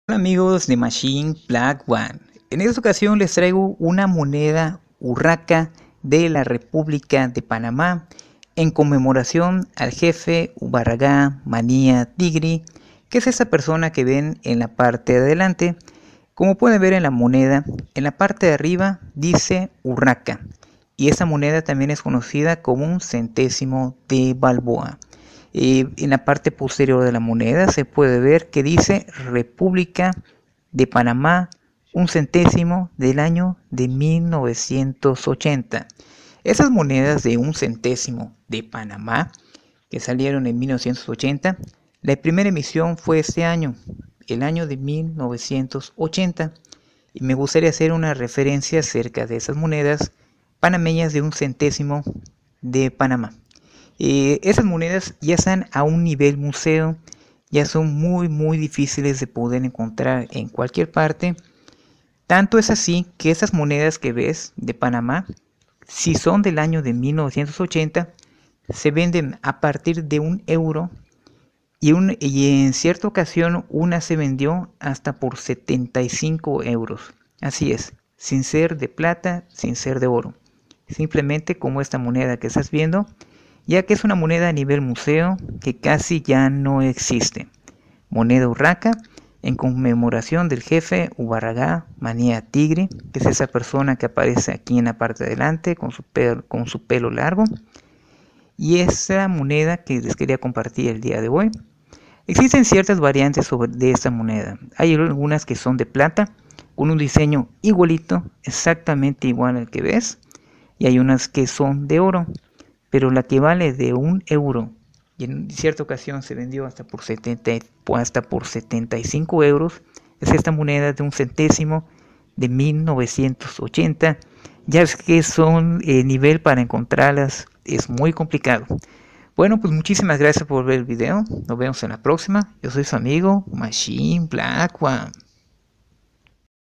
Hola amigos de Machine Black One. En esta ocasión les traigo una moneda urraca de la República de Panamá en conmemoración al jefe Ubarragá Manía Tigri, que es esa persona que ven en la parte de adelante. Como pueden ver en la moneda, en la parte de arriba dice urraca, y esa moneda también es conocida como un centésimo de Balboa. En la parte posterior de la moneda se puede ver que dice República de Panamá, un centésimo del año de 1980. Esas monedas de un centésimo de Panamá que salieron en 1980, la primera emisión fue este año, el año de 1980, y me gustaría hacer una referencia acerca de esas monedas panameñas de un centésimo de Panamá. Esas monedas ya están a un nivel museo, ya son muy difíciles de poder encontrar en cualquier parte. Tanto es así que esas monedas que ves de Panamá, si son del año de 1980, se venden a partir de €1 y en cierta ocasión una se vendió hasta por €75. Así es, sin ser de plata, sin ser de oro. Simplemente como esta moneda que estás viendo, ya que es una moneda a nivel museo que casi ya no existe. Moneda urraca en conmemoración del jefe Ubarragá Manía Tigri, que es esa persona que aparece aquí en la parte de adelante con su pelo largo. Y esa moneda que les quería compartir el día de hoy. Existen ciertas variantes de esta moneda. Hay algunas que son de plata, con un diseño igualito, exactamente igual al que ves. Y hay unas que son de oro, pero la que vale de €1 y en cierta ocasión se vendió hasta por 75 euros, es esta moneda de un centésimo de 1980. Ya es que son nivel para encontrarlas es muy complicado. Bueno, pues muchísimas gracias por ver el video. Nos vemos en la próxima. Yo soy su amigo Machine Black One.